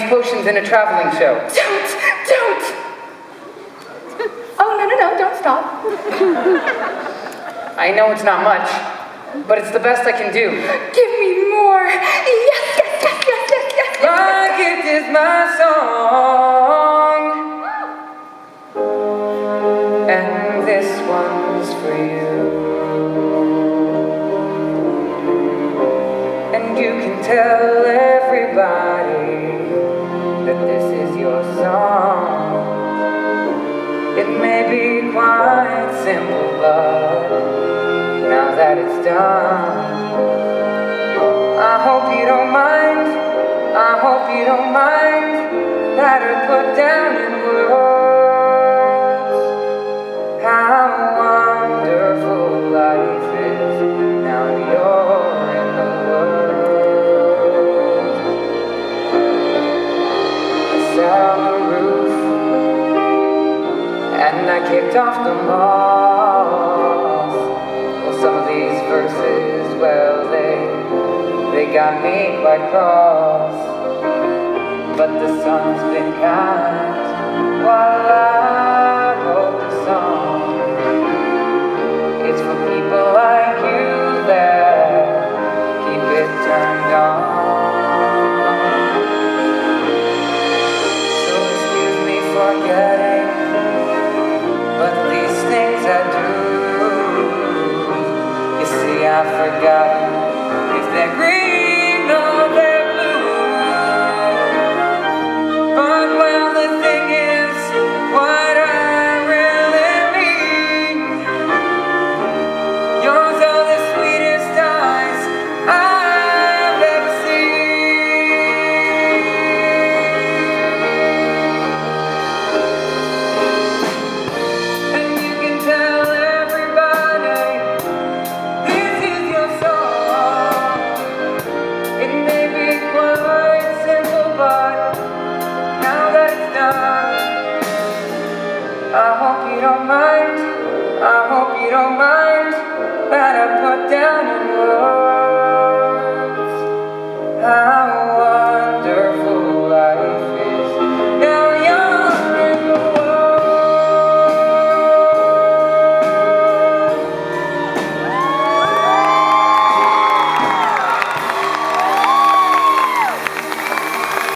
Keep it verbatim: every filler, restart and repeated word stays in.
makes potions in a traveling show. Don't, don't. Oh, no, no, no, don't stop. I know it's not much, but it's the best I can do. Give me more. Yes, yes, yes, yes, yes, yes. My gift is my song, and this one's for you. And you can tell everybody that this is your song. It may be quite simple, but now that it's done, I hope you don't mind, I hope you don't mind that I put down in words how wonderful life is now you're in the world. I sat on the roof and I kicked off the moss. Well, some of these verses, well, they they got me quite cross. But the sun's been kind while I wrote the song. It's for people like you that keep it turned on. So excuse me for getting, but these things I do, you see I've forgotten if they're green or they're blue. But well, the thing is, what I really mean, yours are the sweetest eyes I've ever seen. And you can tell everybody this is your song. It may be quite simple, but now that it's done, I hope you don't mind, I hope you don't mind that I put down in words